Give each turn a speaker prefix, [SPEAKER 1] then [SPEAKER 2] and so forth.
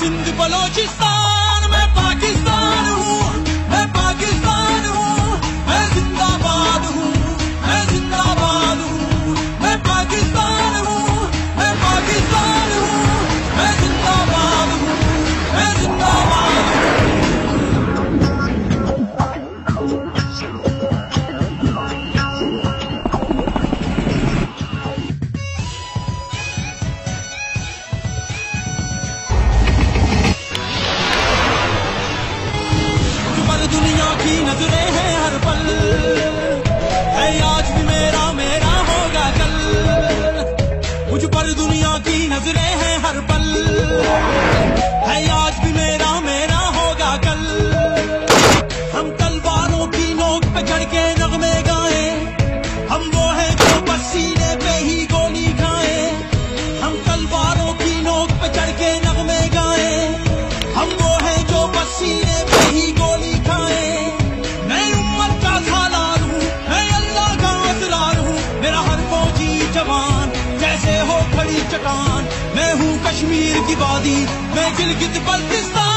[SPEAKER 1] सिंध बलोचिस्तान, मैं पाकिस्तान हूँ, मैं पाकिस्तान हूँ, मैं जिंदाबाद हूँ, मैं जिंदाबाद हूँ, मैं पाकिस्तान हूँ, मैं पाकिस्तान हूँ, मैं जिंदाबाद हूँ, मैं जिंदाबाद हूँ। दुनिया की नजरें हैं हर पल, है आज भी मेरा मेरा होगा कल। मुझ पर दुनिया की नजरें हैं हर पल, है आज भी मेरा मेरा होगा कल। हम तलवारों की नोक पे चढ़ के नगमे गाए, हम वो हैं जो बस सीने पे ही गोली खाए। हम तलवारों की नोक पे चढ़ के नगमे गाए, हम वो हैं जो बस सीने पे ही गोली खाए। मैं उम्मत का सालार हूँ, मैं अल्लाह का असरार हूँ, मेरा हर फौजी जवान जैसे हो खड़ी चट्टान। मैं हूँ कश्मीर की वादी, मैं गिलगित बल्तिस्तान।